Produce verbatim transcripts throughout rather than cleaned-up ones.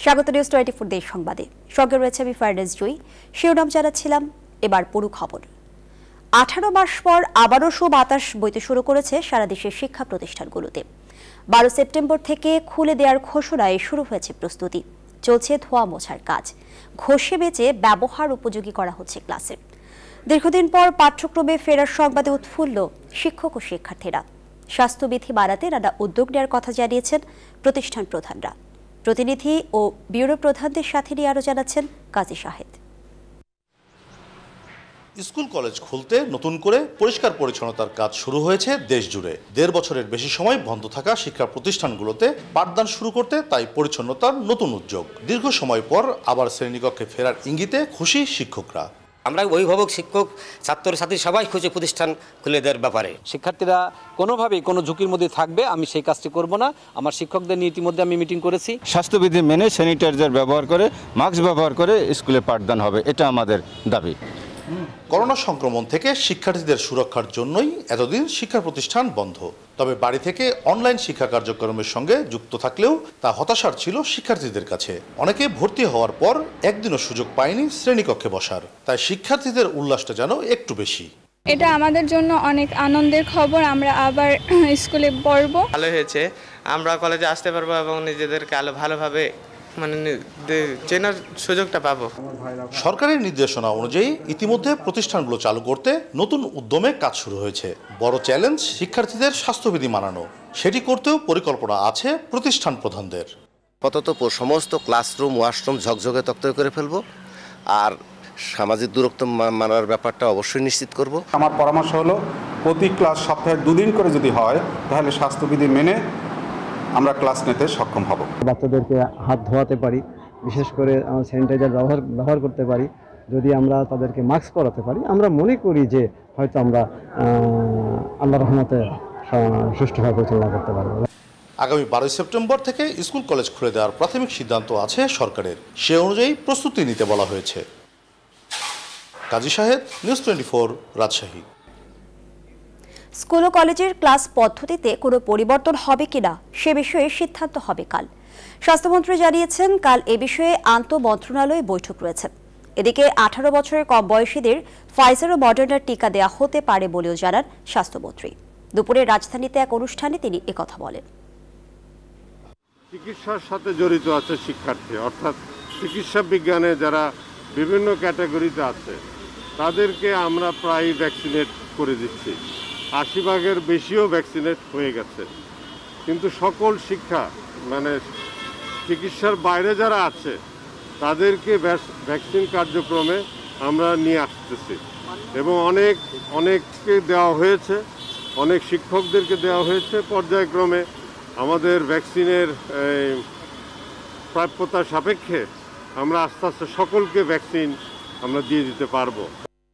স্বাগত news twenty four দেশ সংবাদে। সঙ্গে রয়েছে আমি ফারনাজ জুই। শিরোনাম জানাচ্ছিলাম, এবার পুরো খবর। আঠারো মাস পর আবারও বাতাস বইতে শুরু করেছে সারা দেশের শিক্ষা প্রতিষ্ঠানগুলোতে। বারো সেপ্টেম্বর থেকে খুলে দেওয়ার ঘোষণায় শুরু হয়েছে প্রস্তুতি। চলছে ধোয়া মোছার কাজ, ঘষে বেঁচে ব্যবহার উপযোগী করা হচ্ছে ক্লাসের। দীর্ঘদিন পর পাঠ্যক্রমে ফেরার সংবাদে উৎফুল্ল শিক্ষক ও শিক্ষার্থীরা। স্বাস্থ্যবিধি বাড়াতে নানা উদ্যোগ নেওয়ার কথা জানিয়েছেন প্রতিষ্ঠান প্রধানরা। প্রতিনিধি ও ব্যুরো প্রধানদের সাথে নিয়ে আরো জানাচ্ছেন কাজী শাহেদ। স্কুল কলেজ খুলতে নতুন করে পরিষ্কার পরিচ্ছন্নতার কাজ শুরু হয়েছে দেশ জুড়ে। দেড় বছরের বেশি সময় বন্ধ থাকা শিক্ষা প্রতিষ্ঠানগুলোতে পাঠদান শুরু করতে তাই পরিচ্ছন্নতার নতুন উদ্যোগ। দীর্ঘ সময় পর আবার শ্রেণীকক্ষে ফেরার ইঙ্গিতে খুশি শিক্ষকরা। আমরা অভিভাবক, শিক্ষক, ছাত্রছাত্রী সবাই খুঁজে প্রতিষ্ঠান খুলে দেওয়ার ব্যাপারে। শিক্ষার্থীরা কোনোভাবেই কোনো ঝুঁকির মধ্যে থাকবে আমি সেই কাজটি করব না। আমার শিক্ষকদের নিয়ে ইতিমধ্যে আমি মিটিং করেছি। স্বাস্থ্যবিধি মেনে স্যানিটাইজার ব্যবহার করে, মাস্ক ব্যবহার করে স্কুলে পাঠদান হবে, এটা আমাদের দাবি। করোনা সংক্রমণ থেকে শিক্ষার্থীদের সুরক্ষার জন্যই এতদিন শিক্ষা প্রতিষ্ঠান বন্ধ। তবে বাড়ি থেকে অনলাইন শিক্ষা কার্যক্রমের সঙ্গে যুক্ত থাকলেও তা হতাশার ছিল শিক্ষার্থীদের কাছে। অনেকে ভর্তি হওয়ার পর একদিনও সুযোগ পায়নি শ্রেণীকক্ষে বসার, তাই শিক্ষার্থীদের উল্লাসটা যেন একটু বেশি। এটা আমাদের জন্য অনেক আনন্দের খবর। আমরা আবার স্কুলে পড়ব। ভালো হয়েছে, আমরা কলেজে আসতে পারবো এবং নিজেদেরকে আলো ভালোভাবে মানে চেনার সুযোগটা পাবো। সরকারের নির্দেশনা অনুযায়ী ইতিমধ্যে প্রতিষ্ঠানগুলো চালু করতে নতুন উদ্যমে কাজ শুরু হয়েছে। বড় চ্যালেঞ্জ শিক্ষার্থীদের স্বাস্থ্যবিধি মানানো। সেটি করতেও পরিকল্পনা আছে প্রতিষ্ঠান প্রধানদের। আপাতত সমস্ত ক্লাসরুম, ওয়াশরুম ঝকঝকে তকতকে করে ফেলবো, আর সামাজিক দূরত্ব মানার ব্যাপারটা অবশ্যই নিশ্চিত করব। আমার পরামর্শ হলো প্রতি ক্লাস সপ্তাহে দুদিন করে যদি হয় তাহলে স্বাস্থ্যবিধি মেনে আমরা ক্লাস নিতে সক্ষম হব। বাচ্চাদেরকে হাত ধোয়াতে পারি, বিশেষ করে স্যানিটাইজার ব্যবহার ব্যবহার করতে পারি, যদি আমরা তাদেরকে মাস্ক পরাতে পারি, আমরা মনে করি যে হয়তো আমরা আল্লাহর রহমতে সুষ্ঠুভাবে পরিচালনা করতে পারব। আগামী বারোই সেপ্টেম্বর থেকে স্কুল কলেজ খুলে দেওয়ার প্রাথমিক সিদ্ধান্ত আছে সরকারের। সে অনুযায়ী প্রস্তুতি নিতে বলা হয়েছে। Kazi Shahed, news twenty four, Rajshahi. School ও কলেজের ক্লাস পদ্ধতিতে কোনো পরিবর্তন হবে কিনা সে বিষয়ে সিদ্ধান্ত হবে কাল। স্বাস্থ্যমন্ত্রী জানিয়েছেন, কাল এ বিষয়ে আন্তঃমন্ত্রণালয়ে বৈঠক রয়েছে। এদিকে আঠারো বছরের কম বয়সীদের ফাইজার ও মডার্নার টিকা দেওয়া হতে পারে বলেও জানান স্বাস্থ্যমন্ত্রী। দুপুরে রাজধানীতে এক অনুষ্ঠানে তিনি একথা বলেন। চিকিৎসার সাথে জড়িত আছে শিক্ষার্থী, অর্থাৎ চিকিৎসা বিজ্ঞানে যারা বিভিন্ন ক্যাটাগরিতে আছে তাদেরকে আমরা প্রায় ভ্যাকসিনেট করে দিচ্ছি। আশি ভাগের বেশিও ভ্যাকসিনেট হয়ে গেছে। কিন্তু সকল শিক্ষা মানে চিকিৎসার বাইরে যারা আছে তাদেরকে ভ্যাকসিন কার্যক্রমে আমরা নিয়ে আসতেছি এবং অনেক অনেককে দেওয়া হয়েছে, অনেক শিক্ষকদেরকে দেওয়া হয়েছে। পর্যায়ক্রমে আমাদের ভ্যাকসিনের প্রাপ্যতার সাপেক্ষে আমরা আস্তে আস্তে সকলকে ভ্যাকসিন আমরা দিয়ে দিতে পারবো।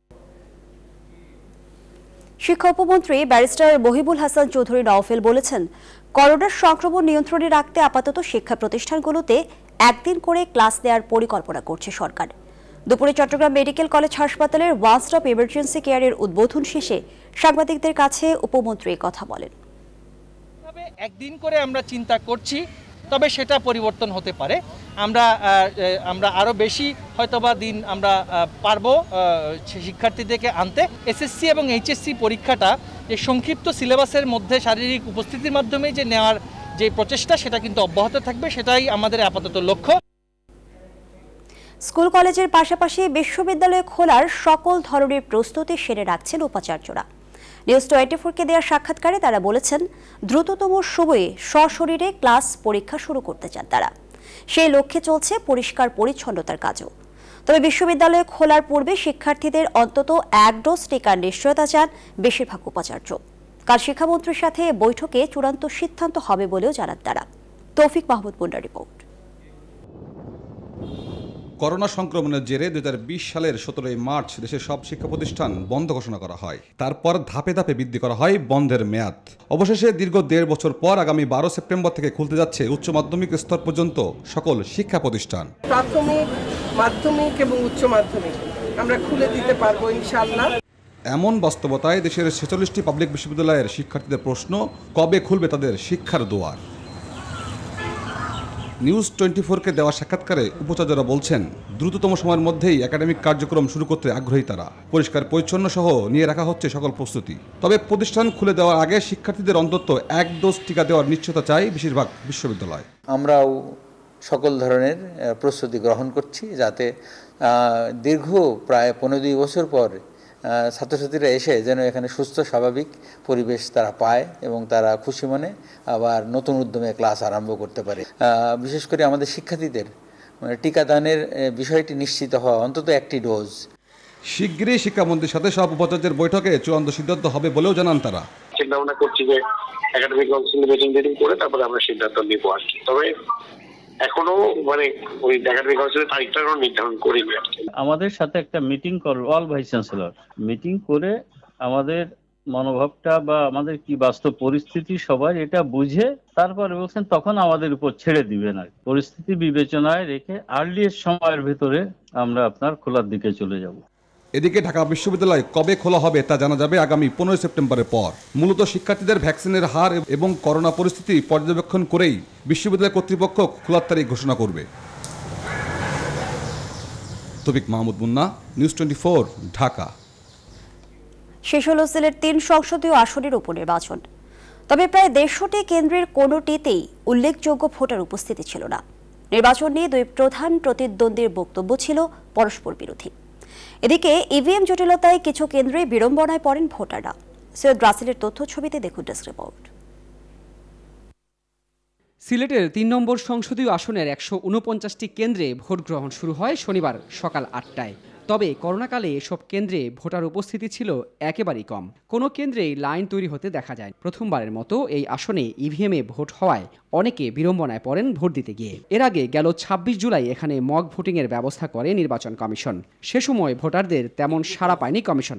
শিক্ষা উপমন্ত্রী ব্যারিস্টার মহিবুল হাসান চৌধুরী নওফেল বলেছেন, করোনার সংক্রমণ নিয়ন্ত্রণে রাখতে আপাতত শিক্ষা প্রতিষ্ঠানগুলোতে একদিন করে ক্লাস দেওয়ার পরিকল্পনা করছে সরকার। দুপুরে চট্টগ্রাম মেডিকেল কলেজ হাসপাতালের ওয়ান স্টপ ইমার্জেন্সি কেয়ারের উদ্বোধন শেষে সাংবাদিকদের কাছে উপমন্ত্রী কথা বলেন। একদিন করে আমরা চিন্তা করছি, তবে সেটা পরিবর্তন হতে পারে। আমরা আমরা আরও বেশি হয়তোবা দিন আমরা পারবো শিক্ষার্থীদেরকে আনতে। এসএসসি এবং এইচএসসি পরীক্ষাটা যে সংক্ষিপ্ত সিলেবাসের মধ্যে শারীরিক উপস্থিতির মাধ্যমে যে নেওয়ার যে প্রচেষ্টা, সেটা কিন্তু অব্যাহত থাকবে, সেটাই আমাদের আপাতত লক্ষ্য। স্কুল কলেজের পাশাপাশি বিশ্ববিদ্যালয় খোলার সকল ধরনের প্রস্তুতি সেরে রাখছেন উপাচার্যরা। নিউজ টোয়েন্টি ফোরকে দেওয়া সাক্ষাৎকারে তারা বলেছেন, দ্রুততম সময়ে সশরীরে ক্লাস পরীক্ষা শুরু করতে চান তারা। সেই লক্ষ্যে চলছে পরিষ্কার পরিচ্ছন্নতার কাজও। তবে বিশ্ববিদ্যালয় খোলার পূর্বে শিক্ষার্থীদের অন্তত এক ডোজ টিকার নিশ্চয়তা চান বেশিরভাগ উপাচার্য। কাল শিক্ষামন্ত্রীর সাথে বৈঠকে চূড়ান্ত সিদ্ধান্ত হবে বলেও জানান তারা। তৌফিক মাহমুদ মুন্নার রিপোর্ট। করোনা সংক্রমণের জেরে দুই হাজার বিশ সালের সতেরোই মার্চ দেশের সব শিক্ষা প্রতিষ্ঠান বন্ধ ঘোষণা করা হয়। তারপর ধাপে ধাপে বৃদ্ধি করা হয় বন্ধের মেয়াদ। অবশেষে দীর্ঘ দেড় বছর পর আগামী বারো সেপ্টেম্বর থেকে খুলতে যাচ্ছে উচ্চ মাধ্যমিক স্তর পর্যন্ত সকল শিক্ষা প্রতিষ্ঠান। প্রাথমিক, মাধ্যমিক এবং উচ্চ মাধ্যমিক আমরা খুলে দিতে পারবো ইনশাআল্লাহ। এমন বাস্তবতায় দেশের ছেচল্লিশটি পাবলিক বিশ্ববিদ্যালয়ের শিক্ষার্থীদের প্রশ্ন, কবে খুলবে তাদের শিক্ষার দুয়ার। নিউজ টোয়েন্টি ফোরকে দেওয়া সাক্ষাৎকারে উপাচার্যরা বলছেন দ্রুততম সময়ের মধ্যেই একাডেমিক কার্যক্রম শুরু করতে আগ্রহী তারা। পরিষ্কার পরিচ্ছন্ন সহ নিয়ে রাখা হচ্ছে সকল প্রস্তুতি। তবে প্রতিষ্ঠান খুলে দেওয়ার আগে শিক্ষার্থীদের অন্তত এক ডোজ টিকা দেওয়ার নিশ্চয়তা চাই বেশিরভাগ বিশ্ববিদ্যালয়। আমরাও সকল ধরনের প্রস্তুতি গ্রহণ করছি যাতে দীর্ঘ প্রায় পনেরো দুই বছর পর ছাত্রছাত্রীরা এসে যেন এখানে সুস্থ স্বাভাবিক পরিবেশ তারা পায় এবং তারা খুশি মনে আবার নতুন উদ্যমে ক্লাস আরম্ভ করতে পারে। বিশেষ করে আমাদের শিক্ষার্থীদের টিকাদানের বিষয়টি নিশ্চিত হওয়া, অন্তত একটি ডোজ। শিগগিরই শিক্ষামন্ত্রীর সাথে সব উপাচার্যের বৈঠকে চূড়ান্ত সিদ্ধান্ত হবে বলেও জানান তারা। চিন্তা ভাবনা করছি যে একাডেমিক কাউন্সিল মিটিং মিটিং করে তারপরে আমরা সিদ্ধান্ত নিব আর কি। তবে এখনো মানে ওই একাডেমিক কাউন্সিলের তারিখটা নির্ধারণ করিনি আর কি। আমাদের সাথে একটা মিটিং করবে অল ভাইস চ্যান্সেলর, মিটিং করে আমাদের মনোভাবটা বা আমাদের কি বাস্তব পরিস্থিতি সবাই এটা বুঝে তারপরে বলছেন তখন আমাদের উপর ছেড়ে দিবেন আর পরিস্থিতি বিবেচনায় রেখে আর্লিয়েস্ট সময়ের ভেতরে আমরা আপনার খোলার দিকে চলে যাব। এদিকে ঢাকা বিশ্ববিদ্যালয় কবে খোলা হবে তা জানা যাবে আগামী পনেরোই সেপ্টেম্বরের পর। মূলত শিক্ষার্থীদের ভ্যাকসিনের হার এবং করোনা পরিস্থিতি পর্যবেক্ষণ করেই বিশ্ববিদ্যালয় কর্তৃপক্ষ খোলার তারিখ ঘোষণা করবে। Toufiq Mahmud Munna, news twenty four, Dhaka. শেষ হল সিলেট তিন সংসদীয় আসনের উপনির্বাচন। তবে প্রায় দেড়শোটি কেন্দ্রের কোনোটিতেই উল্লেখযোগ্য ভোটার উপস্থিতি ছিল না। নির্বাচন নিয়ে দুই প্রধান প্রতিদ্বন্দ্বীর বক্তব্য ছিল পরস্পর বিরোধী। এদিকে ইভিএম জটিলতায় কিছু কেন্দ্রে বিড়ম্বনায় পড়েন ভোটাররা। সৈয়দ রাসেলের তথ্য ছবিতে দেখুন ডেস্ক রিপোর্ট। সিলেটের তিন নম্বর সংসদীয় আসনের একশো উনপঞ্চাশটি কেন্দ্রে ভোট গ্রহণ শুরু হয় শনিবার সকাল আটটায়। তবে করোনাকালে এসব কেন্দ্রে ভোটার উপস্থিতি ছিল একেবারেই কম। কোনো কেন্দ্রেই লাইন তৈরি হতে দেখা যায়। প্রথমবারের মতো এই আসনে ইভিএমে ভোট হওয়ায় অনেকে বিড়ম্বনায় পড়েন ভোট দিতে গিয়ে। এর আগে গেল ছাব্বিশ জুলাই এখানে মক ভোটিংয়ের ব্যবস্থা করে নির্বাচন কমিশন। সে সময় ভোটারদের তেমন সাড়া পায়নি কমিশন।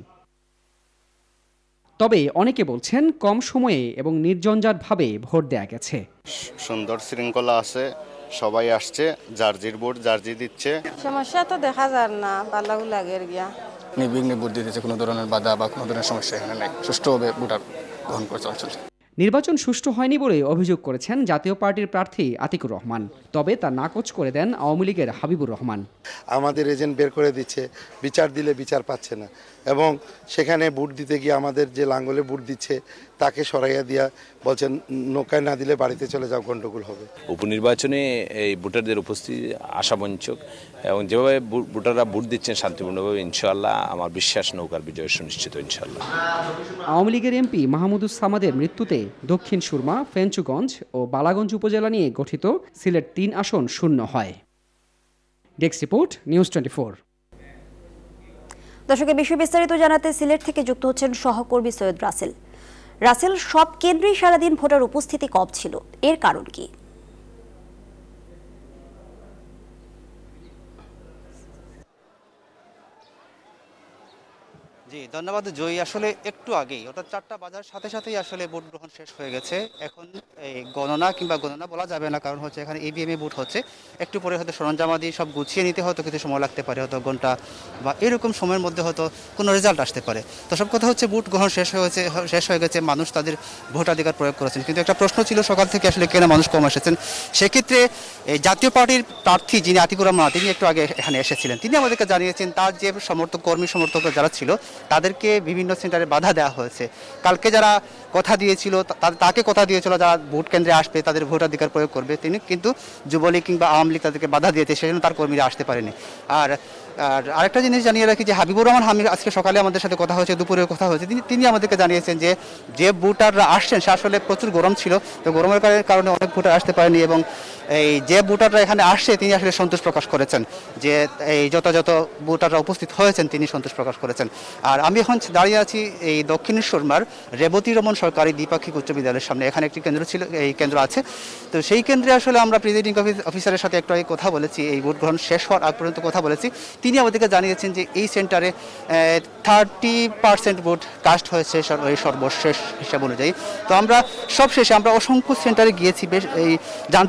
তবে অনেকে বলছেন কম সময়ে এবং নির্ঝঞ্ঝাটভাবে ভোট দেয়া গেছে। সুন্দর শৃঙ্খলা আছে, সবাই আসছে, জার্জির ভোট জার্জি দিচ্ছে। সমস্যা তো দেখা যায় না, ভালো লাগে গিয়া নির্বিঘ্নে ভোট দিতেছে, কোনো ধরনের বাধা বা কোনো ধরনের সমস্যা এখানে নেই, সুষ্ঠুভাবে ভোটার গ্রহণ করে চলছে। নির্বাচন সুষ্ঠু হয়নি বলে অভিযোগ করেছেন জাতীয় পার্টির প্রার্থী আতিকুর রহমান। তবে তা নাকচ করে দেন আওয়ামী লীগের হাবিবুর রহমান। আমাদের এজেন্ট বের করে দিচ্ছে, বিচার দিলে বিচার পাচ্ছে না, এবং সেখানে ভোট দিতে গিয়ে আমাদের যে লাঙ্গলে ভোট দিচ্ছে তাকে সরাইয়া দিয়া বলছেন নৌকায় না দিলে বাড়িতে চলে যাও, গন্ডগোল হবে। উপনির্বাচনে এই ভোটারদের উপস্থিতি আশাবঞ্চক এবং যেভাবে ভোটাররা ভোট দিচ্ছেন শান্তিপূর্ণভাবে, ইনশাআল্লাহ আমার বিশ্বাস নৌকার বিজয় সুনিশ্চিত ইনশাআল্লাহ। আওয়ামী লীগের এমপি মাহমুদুস সামাদের মৃত্যুতে দক্ষিণ সুরমা, ফেঞ্চুগঞ্জ ও বালাগঞ্জ উপজেলা নিয়ে গঠিত সিলেট তিন আসন শূন্য হয়। Desk report, news twenty four. দর্শকের বিষয় বিস্তারিত জানাতে সিলেট থেকে যুক্ত হচ্ছেন সহকর্মী সৈয়দ রাসেল। রাসেল, সব কেন্দ্রেই সারাদিন ভোটার উপস্থিতি কম ছিল, এর কারণ কি? জি ধন্যবাদ জয়ী। আসলে একটু আগেই অর্থাৎ চারটা বাজার সাথে সাথেই আসলে ভোট গ্রহণ শেষ হয়ে গেছে। এখন এই গণনা কিংবা গণনা বলা যাবে না, কারণ হচ্ছে এখানে ইভিএমে ভোট হচ্ছে। একটু পরে হয়তো সরঞ্জামাদি সব গুছিয়ে নিতে হয়তো কিছু সময় লাগতে পারে, হয়তো ঘন্টা বা এরকম সময়ের মধ্যে হয়তো কোনো রেজাল্ট আসতে পারে। তো সব কথা হচ্ছে ভোট গ্রহণ শেষ হয়েছে শেষ হয়ে গেছে মানুষ তাদের ভোটাধিকার প্রয়োগ করেছেন। কিন্তু একটা প্রশ্ন ছিল সকাল থেকে আসলে কেন মানুষ কম এসেছেন। সেক্ষেত্রে এই জাতীয় পার্টির প্রার্থী যিনি আতিকুর রহমান, তিনি একটু আগে এখানে এসেছিলেন। তিনি আমাদেরকে জানিয়েছেন তার যে সমর্থক কর্মী সমর্থক যারা ছিল তাদেরকে বিভিন্ন সেন্টারে বাধা দেওয়া হয়েছে। কালকে যারা কথা দিয়েছিল তাকে কথা দিয়েছিল যারা ভোট কেন্দ্রে আসবে তাদের ভোটাধিকার প্রয়োগ করবে, তিনি কিন্তু যুবলীগ কিংবা আওয়ামী লীগ তাদেরকে বাধা দিয়েছে, সেজন্য তার কর্মীরা আসতে পারেনি। আর আর আরেকটা জিনিস জানিয়ে রাখি যে হাবিবুর রহমান হামিদ আজকে সকালে আমাদের সাথে কথা হয়েছে, দুপুরে কথা হয়েছে, তিনি তিনি আমাদেরকে জানিয়েছেন যে যে ভোটাররা আসছেন সে আসলে প্রচুর গরম ছিল, তো গরমের কারণে অনেক ভোটার আসতে পারেনি, এবং এই যে ভোটাররা এখানে আসছে তিনি আসলে সন্তোষ প্রকাশ করেছেন যে এই যথাযথ ভোটাররা উপস্থিত হয়েছেন, তিনি সন্তোষ প্রকাশ করেছেন। আর আমি এখন দাঁড়িয়ে আছি এই দক্ষিণেশ্বরমার রেবতী রমন সরকারি দ্বিপাক্ষিক উচ্চ বিদ্যালয়ের সামনে। এখানে একটি কেন্দ্র ছিল, এই কেন্দ্র আছে। তো সেই কেন্দ্রে আসলে আমরা প্রিজাইডিং অফিসারের সাথে একটু আগে কথা বলেছি, এই ভোট গ্রহণ শেষ হওয়ার আগ পর্যন্ত কথা বলেছি। তিনি আমাদেরকে জানিয়েছেন যে এই সেন্টারে থার্টি পার্সেন্ট ভোট কাস্ট হয়েছে এই সর্বশেষ হিসাব অনুযায়ী। তো আমরা সব শেষে আমরা অসংখ্য সেন্টারে গিয়েছি, বেশ এই জানতে পেরেছি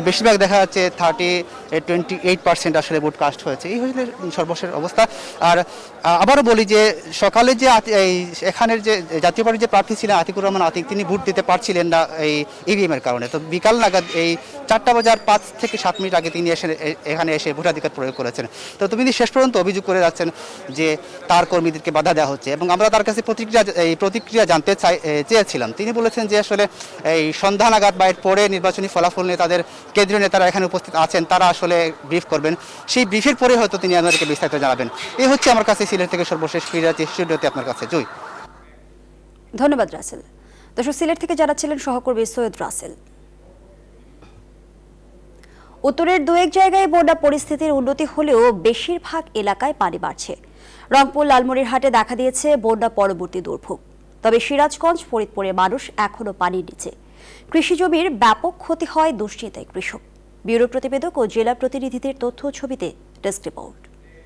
বেশিরভাগ দেখা যাচ্ছে থার্টি টোয়েন্টি এইট পার্সেন্ট আসলে ভোট কাস্ট হয়েছে। এই হচ্ছে সর্বশেষ অবস্থা। আর আবারও বলি যে সকালে যে এই এখানের যে জাতীয় পার্টির যে প্রার্থী ছিলেন আতিকুর রহমান আতিক, তিনি ভোট দিতে পারছিলেন না এই ইভিএমের কারণে। তো বিকাল নাগাদ এই চারটা বাজার পাঁচ থেকে সাত মিনিট আগে তিনি এসে এখানে এসে ভোটাধিকার প্রয়োগ করেছেন। তো তিনি শেষ পর্যন্ত অভিযোগ করে যাচ্ছেন যে তার কর্মীদেরকে বাধা দেওয়া হচ্ছে, এবং আমরা তার কাছে প্রতিক্রিয়া এই প্রতিক্রিয়া জানতে চাই চেয়েছিলাম। তিনি বলেছেন যে আসলে এই সন্ধ্যা নাগাদ বা এর পরে নির্বাচনী ফলাফল নিয়ে তাদের কেন্দ্রীয় নেতারা এখানে উপস্থিত আছেন, তারা আসলে ব্রিফ করবেন। সেই ব্রিফের পরে হয়তো তিনি আমাদেরকে বিস্তারিত জানাবেন। এই হচ্ছে আমার কাছে সিলেট থেকে সর্বশেষ ফিরে যাচ্ছি স্টুডিওতে আপনার কাছে। জয়। ধন্যবাদ রাসেল। দর্শক, সিলেট থেকে জানাচ্ছিলেন সহকর্মী সৈয়দ রাসেল। উত্তরের দু এক জায়গায় বন্যা পরিস্থিতির উন্নতি হলেও বেশিরভাগ এলাকায় পানি বাড়ছে। রংপুর লালমনিরহাটে দেখা দিয়েছে বন্যা পরবর্তী দুর্ভোগ। তবে সিরাজগঞ্জ ফরিদপুরে মানুষ এখনো পানির নিচে। কৃষি জমির ব্যাপক ক্ষতি হয়, দুশ্চিন্তায় কৃষক। ব্যুরো প্রতিবেদক ও জেলা প্রতিনিধিদের তথ্য ছবিতে ডেস্ক রিপোর্ট।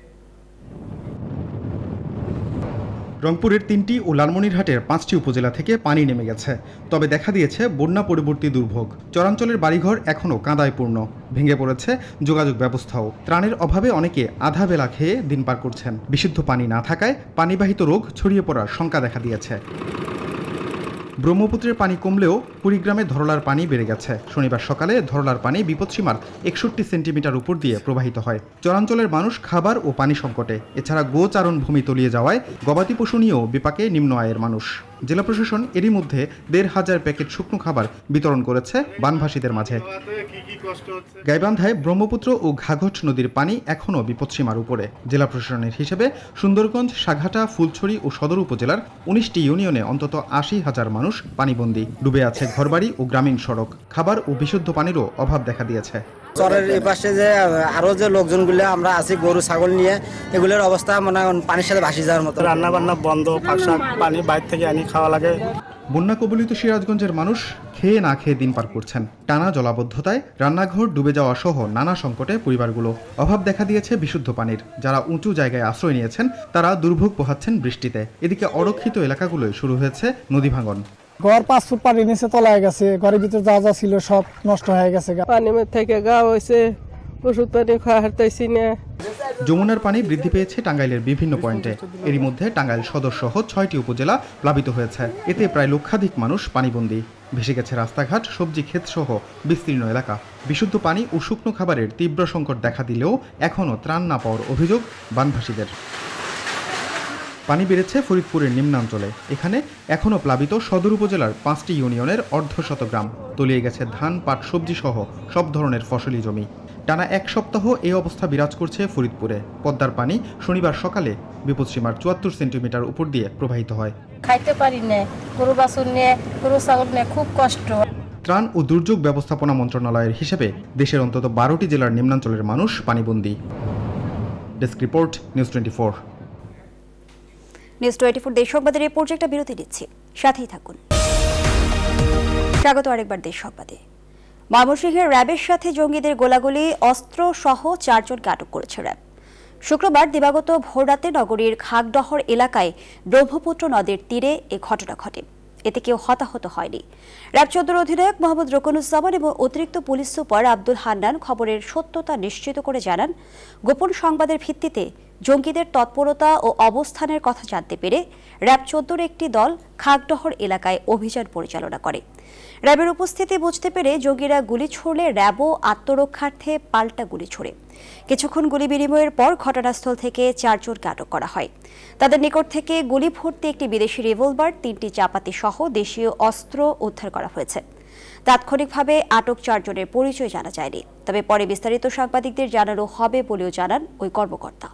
রংপুরের তিনটি ও লালমনিরহাটের পাঁচটি উপজেলা থেকে পানি নেমে গেছে। তবে দেখা দিয়েছে বন্যা পরবর্তী দুর্ভোগ। চরাঞ্চলের বাড়িঘর এখনও কাঁদায় পূর্ণ, ভেঙে পড়েছে যোগাযোগ ব্যবস্থাও। ত্রাণের অভাবে অনেকে আধা বেলা খেয়ে দিন পার করছেন। বিশুদ্ধ পানি না থাকায় পানিবাহিত রোগ ছড়িয়ে পড়ার শঙ্কা দেখা দিয়েছে। ব্রহ্মপুত্রের পানি কমলেও কুড়িগ্রামে ধরলার পানি বেড়ে গেছে। শনিবার সকালে ধরলার পানি বিপদসীমার একষট্টি সেন্টিমিটার উপর দিয়ে প্রবাহিত হয়। চরাঞ্চলের মানুষ খাবার ও পানি সংকটে। এছাড়া গোচারণ ভূমি তলিয়ে যাওয়ায় গবাদি পশু নিয়েও বিপাকে নিম্ন আয়ের মানুষ। জেলা প্রশাসন এরই মধ্যে দেড় হাজার প্যাকেট শুকনো খাবার বিতরণ করেছে বানভাসীদের মাঝে। গাইবান্ধায় ব্রহ্মপুত্র ও ঘাঘট নদীর পানি এখনও বিপদসীমার উপরে। জেলা প্রশাসনের হিসেবে সুন্দরগঞ্জ, সাঘাটা, ফুলছড়ি ও সদর উপজেলার উনিশটি ইউনিয়নে অন্তত আশি হাজার মানুষ পানিবন্দী। ডুবে আছে ঘরবাড়ি ও গ্রামীণ সড়ক। খাবার ও বিশুদ্ধ পানিরও অভাব দেখা দিয়েছে। চরের এই পাশে যে আরো যে লোকজনগুলো আমরা আছি গরু ছাগল নিয়ে, এগুলোর অবস্থা মানে পানির সাথে ভাসি যাওয়ার মতো। রান্না বান্না বন্ধ, পাকশাক পানি বাইরে থেকে আনি খাওয়া লাগে। বন্যা কবলিত সিরাজগঞ্জের মানুষ খেয়ে না খেয়ে দিন পার করছেন। টানা জলাবদ্ধতায় রান্নাঘর ডুবে যাওয়া সহ নানা সংকটে পরিবারগুলো। অভাব দেখা দিয়েছে বিশুদ্ধ পানির। যারা উঁচু জায়গায় আশ্রয় নিয়েছেন তারা দুর্ভোগ পোহাচ্ছেন বৃষ্টিতে। এদিকে অরক্ষিত এলাকাগুলোয় শুরু হয়েছে নদী ভাঙন। ঘর পাঁচ ফুট পানির নিচে তলায় গেছে, ঘরের ভিতরে যা যা ছিল সব নষ্ট হয়ে গেছে। পানি থেকে গা হয়েছে, ওষুধ পানি খাওয়া হারতেছি না। যমুনার পানি বৃদ্ধি পেয়েছে টাঙ্গাইলের বিভিন্ন পয়েন্টে। এরই মধ্যে টাঙ্গাইল সদর সহ ছয়টি উপজেলা প্লাবিত হয়েছে। এতে প্রায় লক্ষাধিক মানুষ পানিবন্দী। ভেসে গেছে রাস্তাঘাট, সবজি ক্ষেত সহ বিস্তীর্ণ এলাকা। বিশুদ্ধ পানি ও শুকনো খাবারের তীব্র সংকট দেখা দিলেও এখনও ত্রাণ না পাওয়ার অভিযোগ বানভাসীদের। পানি বেড়েছে ফরিদপুরের নিম্নাঞ্চলে। এখানে এখনও প্লাবিত সদর উপজেলার পাঁচটি ইউনিয়নের অর্ধশত গ্রাম। তলিয়ে গেছে ধান, পাট, সবজি সহ সব ধরনের ফসলি জমি। টানা এক সপ্তাহ এই অবস্থা বিরাজ করছে ফরিদপুরে। পদ্মার পানি শনিবার সকালে বিপদসীমার চুয়াত্তর সেন্টিমিটার উপর দিয়ে প্রবাহিত হয়। খাইতে পারি না, গরু বাছুর নিয়ে, গরু ছাগল নিয়ে খুব কষ্ট। ত্রাণ ও দুর্যোগ ব্যবস্থাপনা মন্ত্রণালয়ের হিসেবে দেশের অন্তত বারোটি জেলার নিম্নাঞ্চলের মানুষ পানিবন্দী। Desk report, news twenty four. News twenty four দেশ সংবাদের এই পর্যায়টা বিরতি দিচ্ছি, সাথেই থাকুন। স্বাগত আরেকবার দেশ সংবাদে। ময়মনসিংহের র্যাবের সাথে জঙ্গিদের গোলাগুলি, অস্ত্র সহ চারজনকে আটক করেছে র্যাব। শুক্রবার দিবাগত ভোররাতে নগরীর খাগডহর এলাকায় ব্রহ্মপুত্র নদের তীরে এ ঘটনা ঘটে। এতে কেউ হতাহত হয়নি। র্যাব চৌদ্দর অধিনায়ক মোহাম্মদ রুকনুজ্জামান এবং অতিরিক্ত পুলিশ সুপার আব্দুল হান্নান খবরের সত্যতা নিশ্চিত করে জানান, গোপন সংবাদের ভিত্তিতে জঙ্গিদের তৎপরতা ও অবস্থানের কথা জানতে পেরে র্যাব চৌদ্দর একটি দল খাগডহর এলাকায় অভিযান পরিচালনা করে। র্যাবের উপস্থিতি বুঝতে পেরে জঙ্গিরা গুলি ছুড়লে র্যাবও আত্মরক্ষার্থে পাল্টা গুলি ছোড়ে। কিছুক্ষণ গুলি বিনিময়ের পর ঘটনাস্থল থেকে চারজনকে আটক করা হয়। তাদের নিকট থেকে গুলি ভর্তি একটি বিদেশি রিভলভার, তিনটি চাপাতি সহ দেশীয় অস্ত্র উদ্ধার করা হয়েছে। তাৎক্ষণিকভাবে আটক চারজনের পরিচয় জানা যায়নি, তবে পরে বিস্তারিত সাংবাদিকদের জানানো হবে বলেও জানান ওই কর্মকর্তা।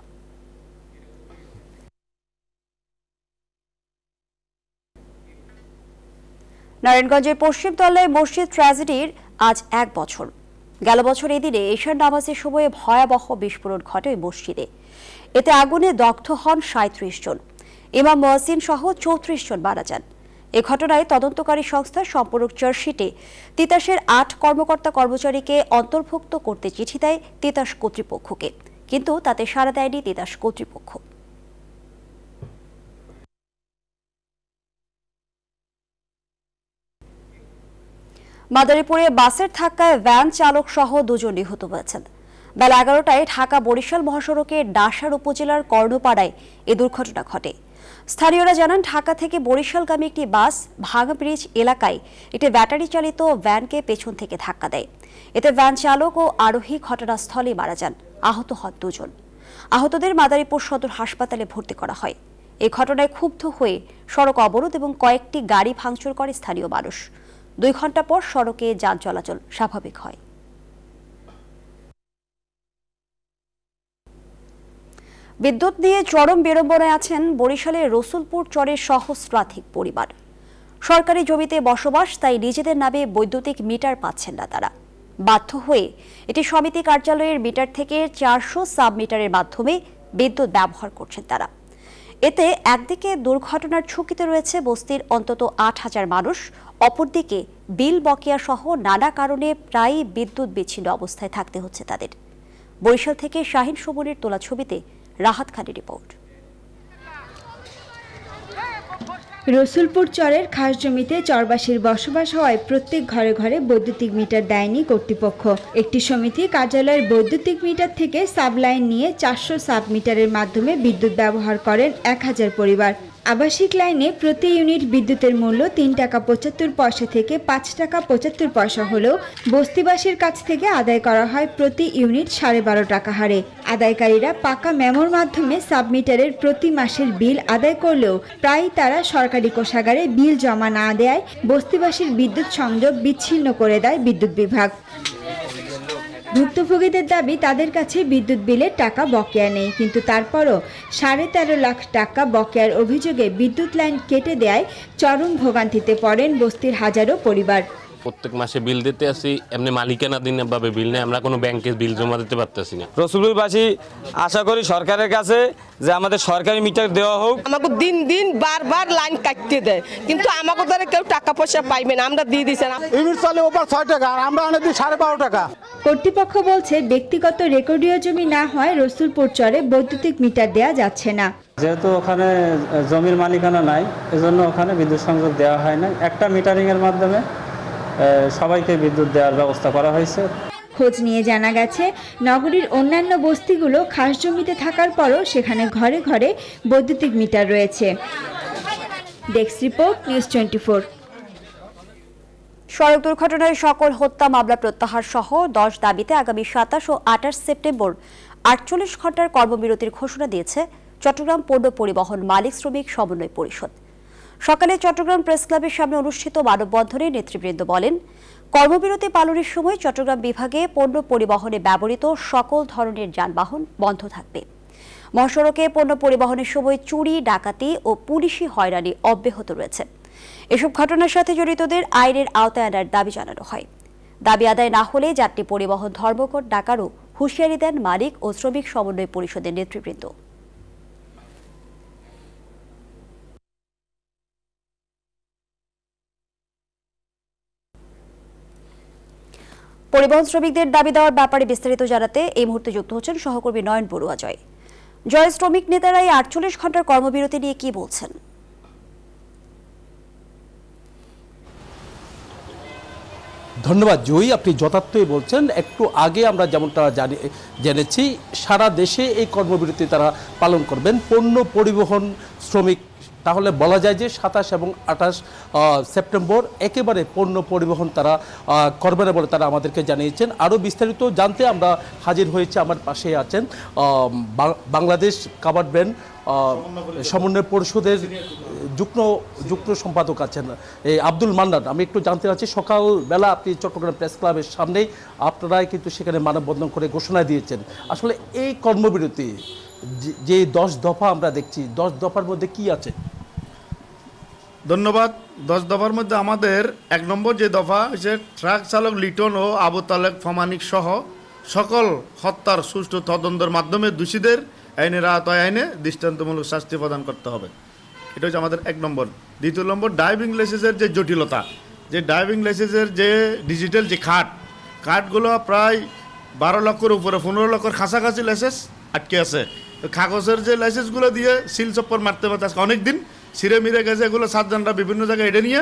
নারায়ণগঞ্জের পশ্চিম তল্লায় মসজিদ ট্র্যাজেডির আজ এক বছর। গেল বছর এদিনে এশার নামাজের সময়ে ভয়াবহ বিস্ফোরণ ঘটে ওই মসজিদে। এতে আগুনে দগ্ধ হন সাঁত্রিশ জন। ইমাম মুয়াজ্জিন সহ চৌত্রিশ জন মারা যান। এ ঘটনায় তদন্তকারী সংস্থা সম্পূরক চার্জশিটে তিতাসের আট কর্মকর্তা কর্মচারীকে অন্তর্ভুক্ত করতে চিঠি দেয় তিতাস কর্তৃপক্ষকে, কিন্তু তাতে সাড়া দেয়নি তিতাস কর্তৃপক্ষ। মাদারীপুরে বাসের ধাক্কায় ভ্যান চালক সহ দুজন নিহত হয়েছেন। বেলা এগারোটায় ঢাকা বরিশাল মহাসড়কে ডাসার উপজেলার কর্ণপাড়ায় এ দুর্ঘটনা ঘটে। স্থানীয়রা জানান, ঢাকা থেকে বরিশালগামী একটি বাস ভাঙা ব্রিজ এলাকায় একটি ব্যাটারি চালিত ভ্যানকে পেছন থেকে ধাক্কা দেয়। এতে ভ্যান চালক ও আরোহী ঘটনাস্থলে মারা যান। আহত হন দুজন। আহতদের মাদারীপুর সদর হাসপাতালে ভর্তি করা হয়। এই ঘটনায় ক্ষুব্ধ হয়ে সড়ক অবরোধ এবং কয়েকটি গাড়ি ভাঙচুর করে স্থানীয় মানুষ। দুই ঘন্টা পর সড়কে যান চলাচল স্বাভাবিক হয়। বিদ্যুৎ নিয়ে চরম বিড়ম্বনায় আছেন বরিশালের রসুলপুর চরের সহস্রাধিক পরিবার। সরকারি জমিতে বসবাস, তাই নিজেদের নামে বৈদ্যুতিক মিটার পাচ্ছেন না তারা। বাধ্য হয়ে এটি সমিতি কার্যালয়ের মিটার থেকে চারশো সাব মিটারের মাধ্যমে বিদ্যুৎ ব্যবহার করছেন তারা। এতে একদিকে দুর্ঘটনার ঝুঁকিতে রয়েছে বস্তির অন্তত আট হাজার মানুষ, অপরদিকে বিল বকেয়া সহ নানা কারণে প্রায়ই বিদ্যুৎ বিচ্ছিন্ন অবস্থায় থাকতে হচ্ছে তাদের। বরিশাল থেকে শাহিন সুমনের তোলা ছবিতে রাহাত খানের রিপোর্ট। রসুলপুর চরের খাস জমিতে চরবাসীর বসবাস হওয়ায় প্রত্যেক ঘরে ঘরে বৈদ্যুতিক মিটার দেয়নি কর্তৃপক্ষ। একটি সমিতি কার্যালয়ের বৈদ্যুতিক মিটার থেকে সাবলাইন নিয়ে চারশো সাব মিটারের মাধ্যমে বিদ্যুৎ ব্যবহার করেন এক হাজার পরিবার। আবাসিক লাইনে প্রতি ইউনিট বিদ্যুতের মূল্য তিন টাকা পঁচাত্তর পয়সা থেকে পাঁচ টাকা পঁচাত্তর পয়সা হলেও বস্তিবাসীর কাছ থেকে আদায় করা হয় প্রতি ইউনিট সাড়ে বারো টাকা হারে। আদায়কারীরা পাকা মেমোর মাধ্যমে সাবমিটারের প্রতি মাসের বিল আদায় করলেও প্রায়ই তারা সরকারি কোষাগারে বিল জমা না দেয় বস্তিবাসীর বিদ্যুৎ সংযোগ বিচ্ছিন্ন করে দেয় বিদ্যুৎ বিভাগ। ভুক্তভোগীদের দাবি, তাদের কাছে বিদ্যুৎ বিলের টাকা বকেয়া নেই, কিন্তু তারপরও সাড়ে তেরো লাখ টাকা বকেয়ার অভিযোগে বিদ্যুৎ লাইন কেটে দেয় চরম ভোগান্তিতে পড়েন বস্তির হাজারো পরিবার। প্রত্যেক মাসে বিল দিতে আসি, এমনি মালিকানাধীন ভাবে বিল নেই, আমরা কোনো ব্যাংকে বিল জমা দিতে পারতেছি না। রসুলপুরবাসী আশা করি সরকারের কাছে যে আমাদের সরকারি মিটার দেওয়া হোক। আমাকে দিন দিন বারবার লাইন কাটতে দেয়, কিন্তু আমাকে দ্বারা কেউ টাকা পয়সা পাইবে না, আমরা দিয়ে দিচ্ছি না। ইউনিট চলে ওপর ছয় টাকা আর আমরা আনে দিই সাড়ে বারো টাকা। কর্তৃপক্ষ বলছে, ব্যক্তিগত রেকর্ডীয় জমি না হয় রসুলপুর চরে বৈদ্যুতিক মিটার দেওয়া যাচ্ছে না। যেহেতু ওখানে জমির মালিকানা নাই, এজন্য ওখানে বিদ্যুৎ সংযোগ দেওয়া হয় না। একটা মিটারিং এর মাধ্যমে সবাইকে বিদ্যুৎ দেওয়ার ব্যবস্থা করা হয়েছে। খোঁজ নিয়ে জানা গেছে, নগরীর অন্যান্য বস্তিগুলো খাস জমিতে থাকার পরও সেখানে ঘরে ঘরে বৈদ্যুতিক মিটার রয়েছে। Desk report, news twenty four. সড়ক দুর্ঘটনায় সকল হত্যা মামলা প্রত্যাহার সহ দশ দাবিতে আগামী সাতাশ ও আঠাশ সেপ্টেম্বর আটচল্লিশ ঘন্টার কর্মবিরতির ঘোষণা দিয়েছে চট্টগ্রাম পৌর পরিবহন মালিক শ্রমিক সমন্বয় পরিষদ। সকালে চট্টগ্রাম প্রেস ক্লাবের সামনে অনুষ্ঠিত মানববন্ধনে নেতৃবৃন্দ বলেন, কর্মবিরতি পালনের সময় চট্টগ্রাম বিভাগে পণ্য পরিবহনে ব্যবহৃত সকল ধরনের যানবাহন বন্ধ থাকবে। মহাসড়কে পণ্য পরিবহনের সময় চুরি, ডাকাতি ও পুলিশি হয়রানি অব্যাহত রয়েছে। এসব ঘটনার সাথে জড়িতদের আইনের আওতায় আনার দাবি জানানো হয়। দাবি আদায় না হলে যাত্রী পরিবহন ধর্মঘট ডাকারও হুঁশিয়ারি দেন মালিক ও শ্রমিক সমন্বয় পরিষদের নেতৃবৃন্দ। পরিবহন শ্রমিকদের দাবি দেওয়ার ব্যাপারে বিস্তারিত জানাতে এই মুহূর্তে যুক্ত হচ্ছেন সহকর্মী নয়ন বড়ুয়া। জয় জয় শ্রমিক নেতারা এই আটচল্লিশ ঘন্টার কর্মবিরতি নিয়ে কি বলছেন? ধন্যবাদ জয়ী, আপনি যথার্থই বলছেন। একটু আগে আমরা যেমনটা জানি জেনেছি সারা দেশে এই কর্মবিরতি তারা পালন করবেন পণ্য পরিবহন শ্রমিক। তাহলে বলা যায় যে সাতাশ এবং আঠাশ সেপ্টেম্বর একেবারে পণ্য পরিবহন তারা করবে না বলে তারা আমাদেরকে জানিয়েছেন। আরও বিস্তারিত জানতে আমরা হাজির হয়েছি, আমার পাশে আছেন বাংলাদেশ কাভার্ড ভ্যান সমন্বয় পরিষদের যুগ্ম যুগ্ম সম্পাদক আছেন এই আব্দুল মান্নান। আমি একটু জানতে চাচ্ছি, সকালবেলা আপনি চট্টগ্রাম প্রেস ক্লাবের সামনেই আপনারাই কিন্তু সেখানে মানববন্ধন করে ঘোষণা দিয়েছেন। আসলে এই কর্মবিরতি যে দশ দফা আমরা দেখছি, দশ দফার মধ্যে কি আছে? ধন্যবাদ। দশ দফার মধ্যে আমাদের এক নম্বর যে দফা হচ্ছে ট্রাক চালক লিটন ও আবু তালেক ফমানিক সহ সকল হত্যার সুষ্ঠু তদন্তের মাধ্যমে দোষীদের আইনের আওতায় আইনে দৃষ্টান্তমূলক শাস্তি প্রদান করতে হবে। এটা হচ্ছে আমাদের এক নম্বর। দ্বিতীয় নম্বর, ড্রাইভিং লাইসেন্সের যে জটিলতা, যে ড্রাইভিং লাইসেন্সের যে ডিজিটাল যে খাট কার্ডগুলো প্রায় বারো লক্ষের উপরে, পনেরো লক্ষের কাছাকাছি লাইসেন্স আটকে আছে। কাগজের যে লাইসেন্সগুলো দিয়ে সিল চপ্পর মারতে মারতে আজকে অনেক দিন ছিঁড়ে মিরে গেছে। এগুলো সাতজনরা বিভিন্ন জায়গায় এটা নিয়ে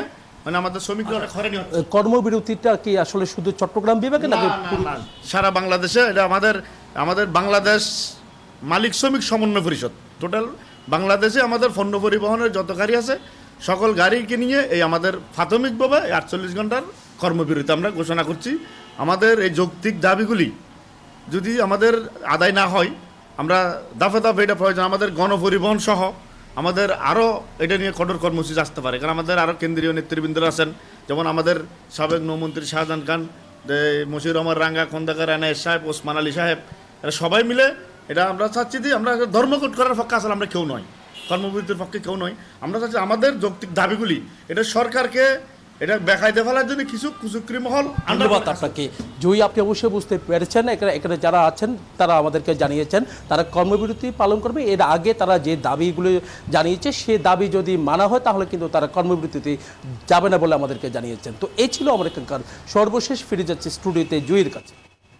মানে আমাদের শ্রমিকরা অনেক হয়রানি হচ্ছে। কর্মবিরতিটা কি আসলে শুধু চট্টগ্রাম বিভাগে নাকি সারা বাংলাদেশে? এটা আমাদের আমাদের বাংলাদেশ মালিক শ্রমিক সমন্বয় পরিষদ, টোটাল বাংলাদেশে আমাদের পণ্য পরিবহনের যত গাড়ি আছে সকল গাড়িকে নিয়ে এই আমাদের প্রাথমিকভাবে আটচল্লিশ ঘন্টার কর্মবিরতি আমরা ঘোষণা করছি। আমাদের এই যৌক্তিক দাবিগুলি যদি আমাদের আদায় না হয় আমরা দাফে দাফে এটা প্রয়োজন। আমাদের গণপরিবহন সহ আমাদের আরও এটা নিয়ে কঠোর কর্মসূচি আসতে পারে, কারণ আমাদের আরও কেন্দ্রীয় নেতৃবৃন্দরা আছেন, যেমন আমাদের সাবেক নৌমন্ত্রী শাহজাহান খান, মশিউর রহমান রাঙ্গা, খন্দকার এনায়েত সাহেব, ওসমান আলী সাহেব, এরা সবাই মিলে এটা আমরা চাচ্ছি যে আমরা ধর্মঘট করার পক্ষে আসলে আমরা কেউ নয়, কর্মবিরতির পক্ষে কেউ নয়। আমরা চাচ্ছি আমাদের যৌক্তিক দাবিগুলি এটা সরকারকে এটা বেকায়দে ফেলার জন্য কিছু কুচক্রি মহল। ধন্যবাদ আপনাকে জয়ী, আপনি অবশ্যই বুঝতে পেরেছেন। এখানে এখানে যারা আছেন তারা আমাদেরকে জানিয়েছেন তারা কর্মবিরতি পালন করবে। এর আগে তারা যে দাবিগুলো জানিয়েছে সে দাবি যদি মানা হয় তাহলে কিন্তু তারা কর্মবিরতিতে যাবে না বলে আমাদেরকে জানিয়েছেন। তো এই ছিল আমার এখানকার সর্বশেষ। ফিরে যাচ্ছে স্টুডিওতে জয়ীর কাছে।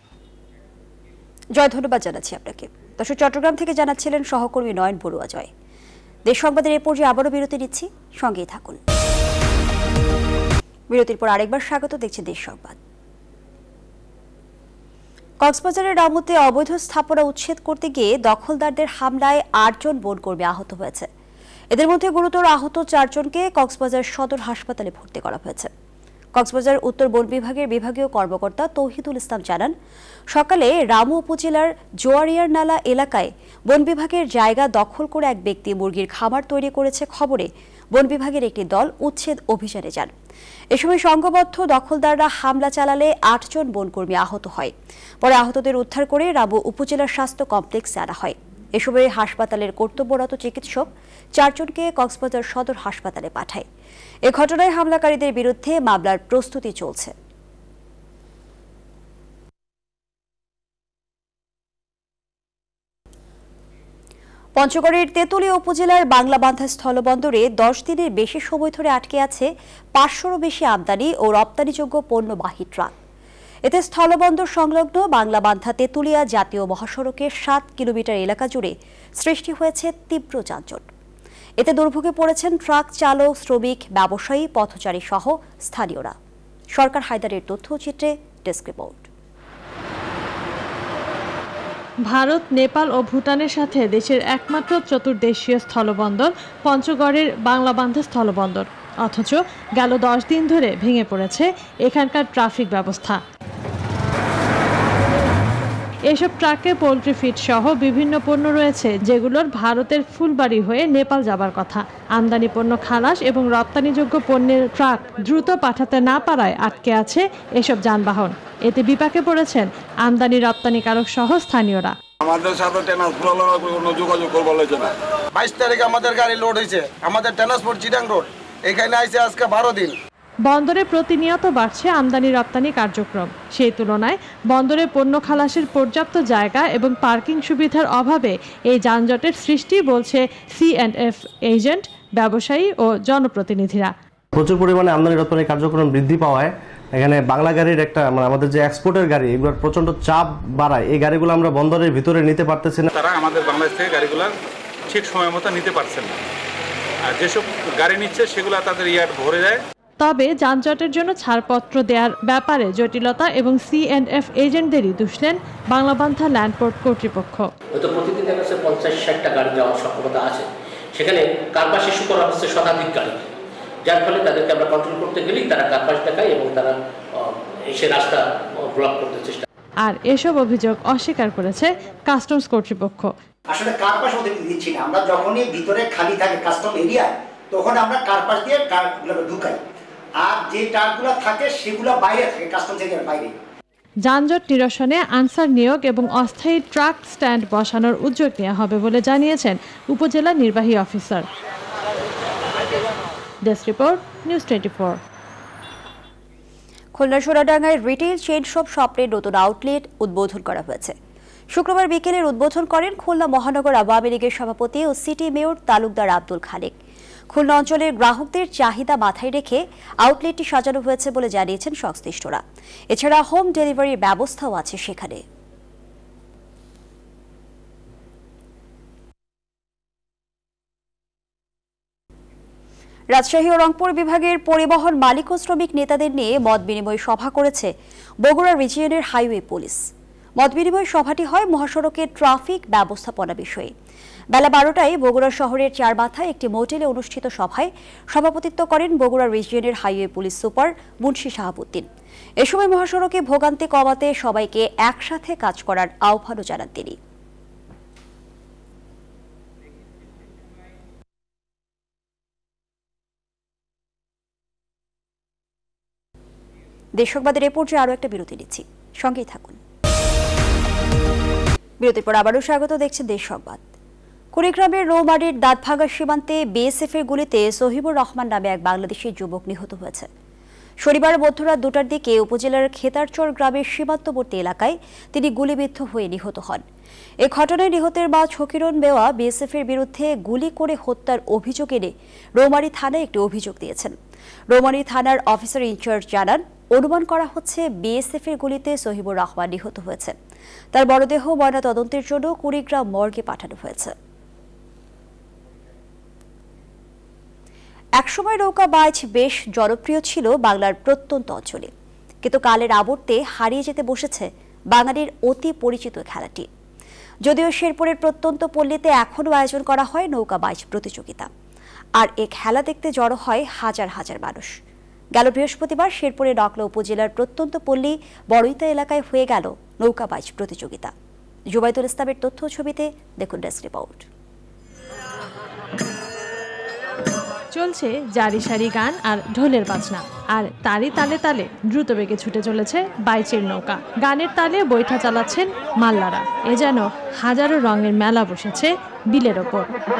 জয়, ধন্যবাদ জানাচ্ছি আপনাকে। দর্শক, চট্টগ্রাম থেকে জানাচ্ছিলেন সহকর্মী নয়ন বড়ুয়া জয়। দেশ সংবাদের এ পর্যায়ে আবারও বিরতি নিচ্ছি, সঙ্গেই থাকুন। বিরতির পর আরেকবার স্বাগত, দেখছেন দেশ সংবাদ। কক্সবাজারের রামুতে অবৈধ স্থাপনা উচ্ছেদ করতে গিয়ে দখলদারদের হামলায় আটজন বনকর্মী আহত হয়েছে। এদের মধ্যে গুরুতর আহত চারজনকে কক্সবাজার সদর হাসপাতালে ভর্তি করা হয়েছে। কক্সবাজার উত্তর বন বিভাগের বিভাগীয় কর্মকর্তা তৌহিদুল ইসলাম জানান, সকালে রামু উপজেলার জোয়ারিয়ার নালা এলাকায় বন বিভাগের জায়গা দখল করে এক ব্যক্তি মুরগির খামার তৈরি করেছে খবরে বন বিভাগের একটি দল উচ্ছেদ অভিযানে যান। এ সময় সংঘবদ্ধ দখলদাররা হামলা চালালে আটজন বনকর্মী আহত হয়। পরে আহতদের উদ্ধার করে রামু উপজেলার স্বাস্থ্য কমপ্লেক্সে আনা হয়। এ সময় হাসপাতালের কর্তব্যরত চিকিৎসক চারজনকে কক্সবাজার সদর হাসপাতালে পাঠায়। এ ঘটনায় হামলাকারীদের বিরুদ্ধে মামলার প্রস্তুতি চলছে। পঞ্চগড়ের তেঁতুলিয়া উপজেলার বাংলাবান্ধা স্থলবন্দরে দশ দিনের বেশি সময় ধরে আটকে আছে পাঁচশোরও বেশি আমদানি ও রপ্তানিযোগ্য পণ্যবাহী ট্রাক। এতে স্থলবন্দর সংলগ্ন বাংলাবান্ধা তেঁতুলিয়া জাতীয় মহাসড়কের সাত কিলোমিটার এলাকা জুড়ে সৃষ্টি হয়েছে তীব্র যানজট। এতে দুর্ভোগে পড়েছেন ট্রাক চালক, শ্রমিক, ব্যবসায়ী, পথচারী সহ স্থানীয়রা। সরকার হায়দারের তথ্যচিত্রে ডেস্ক রিপোর্ট। ভারত, নেপাল ও ভুটানের সাথে দেশের একমাত্র চতুর্দেশীয় স্থলবন্দর পঞ্চগড়ের বাংলাবান্ধা স্থলবন্দর, অথচ গেল দশ দিন ধরে ভেঙে পড়েছে এখানকার ট্রাফিক ব্যবস্থা। এসব ট্রাকে পোল্ট্রি ফিড সহ বিভিন্ন পণ্য রয়েছে যেগুলোর ভারতের ফুলবাড়ি হয়ে নেপাল যাবার কথা। আমদানি পণ্য খালাস এবং রপ্তানিযোগ্য পণ্যের ট্রাক দ্রুত পাঠাতে না পারায় আটকে আছে এসব যানবাহন। এতে বিপাকে পড়েছেন আমদানি রপ্তানিকারক সহ স্থানীয়রা। আমাদের সাথে ট্রান্সপোর্ট কোনো যোগাযোগ করবো না। বাইশ তারিখে আমাদের গাড়ি লোড হয়েছে, আমাদের ট্রান্সপোর্ট চিটাং রোড, এখানে আইছে আজকে বারো দিন। বন্দরে প্রতিনিয়ত বাড়ছে আমদানি রপ্তানি কার্যক্রম। সেই তুলনায় বন্দরে পণ্য খালাসের পর্যাপ্ত জায়গা এবং পার্কিং সুবিধার অভাবে এই যানজটের সৃষ্টি বলছে সি অ্যান্ড এফ এজেন্ট, ব্যবসায়ী ও জনপ্রতিনিধিরা। প্রচুর পরিমাণে আমদানি রপ্তানি কার্যক্রম বৃদ্ধি পাওয়ায় এখানে বাংলা গাড়ির একটা মানে আমাদের যে এক্সপোর্টের গাড়ি এগুলোর প্রচন্ড চাপ বাড়ায়। এই গাড়িগুলো আমরা বন্দরের ভিতরে নিতে পারতেছি না। তারা আমাদের বাংলাদেশ থেকে গাড়িগুলো ঠিক সময় মতো নিতে পারছেন না, আর যেসব গাড়ি নিচ্ছে সেগুলো তাদের ইয়ার্ড ভরে যায়। তবে যানজটের জন্য ছাড়পত্র দেওয়ার ব্যাপারে জটিলতা এবং সি অ্যান্ড এফ এজেন্টদেরই দুষলেন বাংলাবান্ধা ল্যান্ডপোর্ট কর্তৃপক্ষ। হয়তো প্রতিদিন দেখা যাচ্ছে পঞ্চাশ ষাটটা গাড়ি যাওয়ার সক্ষমতা আছে, সেখানে কারপাশ ইস্যু করা হচ্ছে শতাধিক গাড়ি, যার ফলে তাদেরকে আমরা কন্ট্রোল করতে গেলেই তারা কারপাশ দেখায় এবং তারা এসে রাস্তা ব্লক করতে চেষ্টা। আর এসব অভিযোগ অস্বীকার করেছে কাস্টমস কর্তৃপক্ষ। আসলে কারপাশ ওদের দিচ্ছি না, আমরা যখনই ভিতরে খালি থাকে কাস্টম এরিয়া তখন আমরা কারপাশ দিয়ে কারগুলো ঢুকাই, আর যে ট্রাকগুলো থাকে সেগুলো বাইরে থাকে, কাস্টমস এরিয়ার বাইরে। যানজট নিরসনে আনসার নিয়োগ এবং অস্থায়ী ট্রাক স্ট্যান্ড বসানোর উদ্যোগ নেওয়া হবে বলে জানিয়েছেন উপজেলা নির্বাহী officer. Desk report, news twenty four. Khulna সোনাডাঙ্গায় রিটেইল চেইন শপ শপের নতুন আউটলেট উদ্বোধন করা হয়েছে। শুক্রবার বিকেলের উদ্বোধন করেন খুলনা মহানগর আওয়ামী লীগের সভাপতি ও সিটি মেয়র তালুকদার আব্দুল খালেক। খুলনা অঞ্চলের গ্রাহকদের চাহিদা মাথায় রেখে আউটলেটটি সাজানো হয়েছে বলে জানিয়েছেন সংশ্লিষ্টরা। এছাড়া হোম ডেলিভারির ব্যবস্থাও আছে সেখানে। রাজশাহী ও রংপুর বিভাগের পরিবহন মালিক ও শ্রমিক নেতাদের নিয়ে মত বিনিময় সভা করেছে বগুড়া রিজিয়নের হাইওয়ে পুলিশ। মত বিনিময় সভাটি হয় মহাসড়কের ট্রাফিক ব্যবস্থাপনা বিষয়ে। বেলা বারোটায় বগুড়া শহরের চারমাথায় একটি মোটেলে অনুষ্ঠিত সভায় সভাপতিত্ব করেন বগুড়া রিজিয়নের highway police super Munshi Shahabuddin. এ সময় মহাসড়কে ভোগান্তি কমাতে সবাইকে একসাথে কাজ করার আহ্বানও জানান তিনি। দেশবাদের এ পর্যায়ে আরও একটা বিরতি নিচ্ছি, সঙ্গেই থাকুন। বিরতির পর আবারও স্বাগত, দেখছেন দেশ সংবাদ। কুড়িগ্রামের রৌমারীর দাঁতভাঙ্গা সীমান্তে বিএসএফ এর গুলিতে সহিবুর রহমান নামে এক বাংলাদেশি যুবক নিহত হয়েছে। শনিবার মধ্যরাত দুটার দিকে উপজেলার খেতারচর গ্রামের সীমান্তবর্তী এলাকায় তিনি গুলিবিদ্ধ হয়ে নিহত হন। এ ঘটনায় নিহতের মা ছকিরন বেওয়া বিএসএফ এর বিরুদ্ধে গুলি করে হত্যার অভিযোগ এনে রৌমারী থানায় একটি অভিযোগ দিয়েছেন। রৌমারী থানার অফিসার ইনচার্জ জানান, অনুমান করা হচ্ছে বিএসএফ এর গুলিতে সহিবুর রহমান নিহত হয়েছে। তার মরদেহ ময়না তদন্তের জন্য কুড়িগ্রাম মর্গে পাঠানো হয়েছে। একসময় নৌকা বাইচ বেশ জনপ্রিয় ছিল বাংলার প্রত্যন্ত অঞ্চলে, কিন্তু কালের আবর্তে হারিয়ে যেতে বসেছে বাঙালির অতি পরিচিত খেলাটি। যদিও শেরপুরের প্রত্যন্ত পল্লীতে এখনও আয়োজন করা হয় নৌকা বাইচ প্রতিযোগিতা, আর এ খেলা দেখতে জড়ো হয় হাজার হাজার মানুষ। গেল বৃহস্পতিবার শেরপুরে নকলা উপজেলার প্রত্যন্ত পল্লী বড়ইতা এলাকায় হয়ে গেল নৌকা বাইচ প্রতিযোগিতা। জুবাইদুল ইসলামের তথ্য ছবিতে দেখুন ডেস্ক রিপোর্ট। চলছে জারি সারি গান আর ঢোলের বাজনা, আর তারই তালে তালে দ্রুত বেগে ছুটে চলেছে বাইচের নৌকা। গানের তালে বৈঠা চালাচ্ছেন মাল্লারা। এ যেন হাজারো রঙের মেলা বসেছে বিলের ওপর।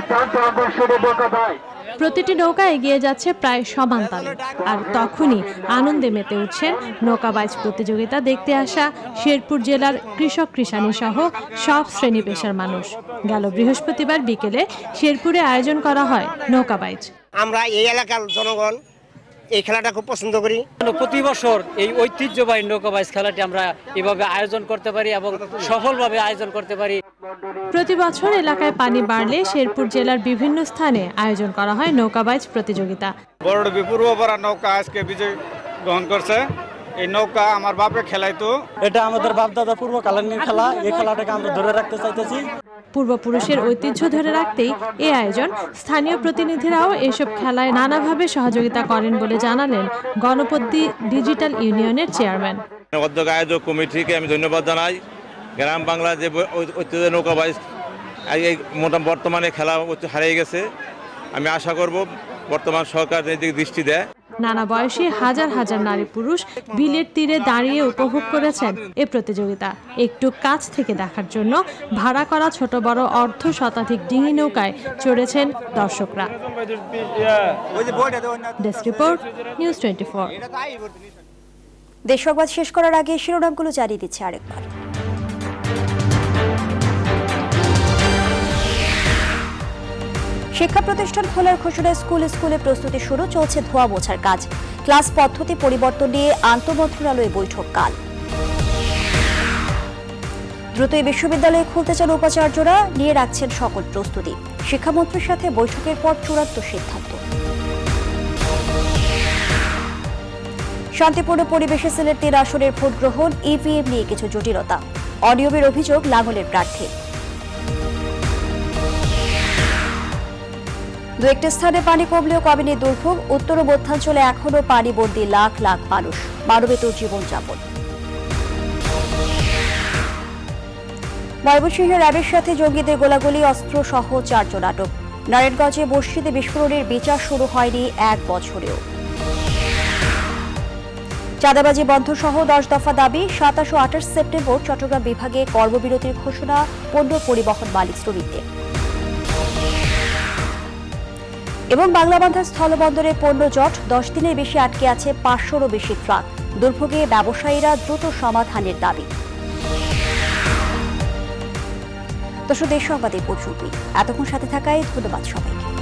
প্রতিটি নৌকা এগিয়ে যাচ্ছে প্রায় সমান তালে, আর তখনই আনন্দে মেতে উঠছেন নৌকা বাইচ প্রতিযোগিতা দেখতে আসা শেরপুর জেলার কৃষক কৃষানী সহ সব শ্রেণী পেশার মানুষ। গেল বৃহস্পতিবার বিকেলে শেরপুরে আয়োজন করা হয় নৌকা বাইচ। আমরা এই এলাকার জনগণ এই খেলাটা খুব পছন্দ করি। প্রতি বছর এই ঐতিহ্যবাহী নৌকা বাইচ খেলাটি আমরা এভাবে আয়োজন করতে পারি এবং সফলভাবে আয়োজন করতে পারি। প্রতি বছর এলাকায় পানি বাড়লে শেরপুর জেলার বিভিন্ন স্থানে আয়োজন করা হয় নৌকা বাইচ প্রতিযোগিতা। বড় পূর্বপাড়া নৌকা আজকে বিজয় গ্রহণ করছে। এই নৌকা আমার বাপে খেলাইতো। এটা আমাদের বাপ দাদা পূর্বকালীন খেলা, এই খেলাটাকে আমরা ধরে রাখতে চাইতেছি। পূর্বপুরুষের ঐতিহ্য ধরে রাখতেই এই আয়োজন। স্থানীয় প্রতিনিধিরাও এসব খেলায় নানাভাবে সহযোগিতা করেন বলে জানালেন গণপতি ডিজিটাল ইউনিয়নের চেয়ারম্যান। উদ্যোগ আয়োজক কমিটিকে আমি ধন্যবাদ জানাই। গ্রাম বাংলা যে ঐতিহ্য নৌকা বাইচ এই মোটামুটি বর্তমানে খেলা হারিয়ে গেছে। আমি আশা করব বর্তমান সরকার এদিকে দৃষ্টি দেয়। নানা বয়সী হাজার হাজার নারী পুরুষ বিলের তীরে দাঁড়িয়ে উপভোগ করেছেন এ প্রতিযোগিতা। একটু কাছ থেকে দেখার জন্য ভাড়া করা ছোট বড় অর্ধ শতাধিক ডিঙি নৌকায় চড়েছেন দর্শকরা। Desk report, news twenty four. দেশ সংবাদ শেষ করার আগে শিরোনামগুলো জানিয়ে দিচ্ছে আরেকবার। শিক্ষা প্রতিষ্ঠান খোলার ঘোষণায় স্কুল স্কুলে প্রস্তুতি শুরু, চলছে ধোয়া মোছার কাজ। ক্লাস পদ্ধতি পরিবর্তন নিয়ে আন্তঃমন্ত্রণালয়ে বৈঠক কাল। দ্রুতই বিশ্ববিদ্যালয়ে খুলতে চান উপাচার্যরা, নিয়ে রাখছেন সকল প্রস্তুতি। শিক্ষামন্ত্রীর সাথে বৈঠকের পর চূড়ান্ত সিদ্ধান্ত। শান্তিপূর্ণ পরিবেশে সিলেট তিন আসনের ভোট গ্রহণ, ইভিএম নিয়ে কিছু জটিলতা। অনিয়মের অভিযোগ লাঙ্গলের প্রার্থী। দু একটি স্থানে পানি কমলেও কমেনি দুর্ভোগ। উত্তর ও মধ্যাঞ্চলে এখনও পানিবন্দী লাখ লাখ মানুষ, মানবেতর জীবনযাপন। ময়মনসিংহে র্যাবের সাথে জঙ্গিদের গোলাগুলি, অস্ত্র সহ চারজন আটক। নারায়ণগঞ্জে মসজিদে বিস্ফোরণের বিচার শুরু হয়নি এক বছরেও। চাঁদাবাজি বন্ধ সহ দশ দফা দাবি। সাতাশ ও আঠাশ সেপ্টেম্বর চট্টগ্রাম বিভাগে কর্মবিরতির ঘোষণা পণ্য পরিবহন মালিক শ্রমিকদের। এবং বাংলাবান্ধা স্থলবন্দরে পণ্য জট, দশ দিনের বেশি আটকে আছে পাঁচশোরও বেশি ট্রাক। দুর্ভোগে ব্যবসায়ীরা দ্রুত সমাধানের দাবি। দর্শক, দেশ সংবাদে পর্যন্তই। এতক্ষণ সাথে থাকায় ধন্যবাদ সবাইকে।